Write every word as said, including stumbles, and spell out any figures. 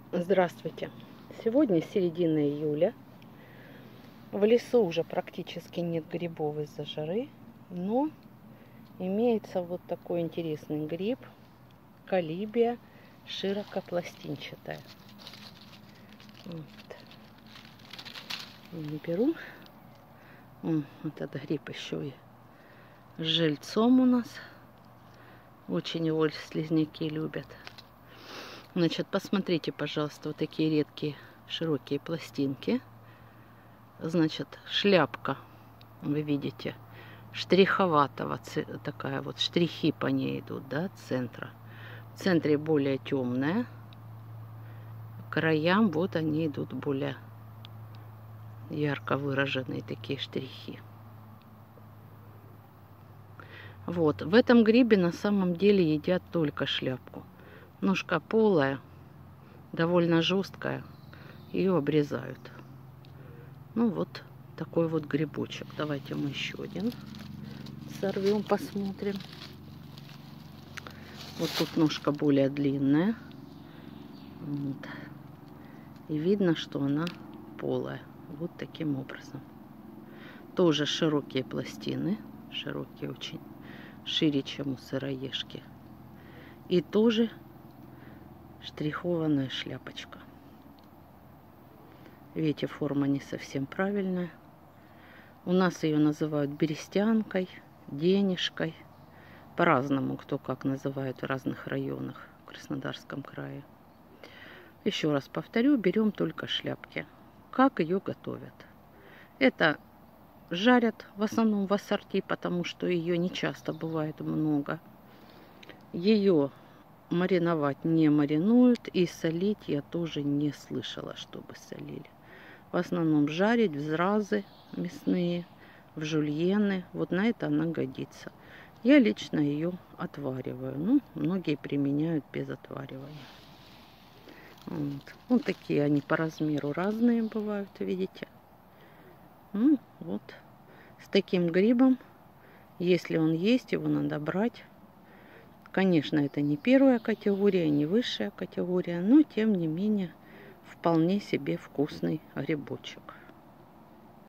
Здравствуйте! Сегодня середина июля. В лесу уже практически нет грибов из-за жары, но имеется вот такой интересный гриб — колибия широкопластинчатая. Вот. Я беру. О, вот этот гриб еще и с жильцом у нас. Очень его слизняки любят. Значит, посмотрите, пожалуйста, вот такие редкие широкие пластинки. Значит, шляпка, вы видите, штриховатого, такая вот, штрихи по ней идут, да, центра. В центре более темная, к краям вот они идут более ярко выраженные такие штрихи. Вот, в этом грибе на самом деле едят только шляпку. Ножка полая, довольно жесткая, ее обрезают. Ну вот такой вот грибочек. Давайте мы еще один сорвем, посмотрим. Вот тут ножка более длинная. Вот. И видно, что она полая. Вот таким образом. Тоже широкие пластины. Широкие очень. Шире, чем у сыроежки. И тоже штрихованная шляпочка. Видите, форма не совсем правильная. У нас ее называют берестянкой, денежкой. По-разному, кто как называет в разных районах в Краснодарском крае. Еще раз повторю, берем только шляпки. Как ее готовят? Это жарят в основном в ассорти, потому что ее не часто бывает много. Ее мариновать не маринуют, и солить я тоже не слышала, чтобы солили. В основном жарить в зразы мясные, в жульены. Вот на это она годится. Я лично ее отвариваю. Ну, многие применяют без отваривания. Вот. Вот такие они по размеру разные бывают, видите. Ну, вот. С таким грибом, если он есть, его надо брать. Конечно, это не первая категория, не высшая категория, но тем не менее вполне себе вкусный грибочек.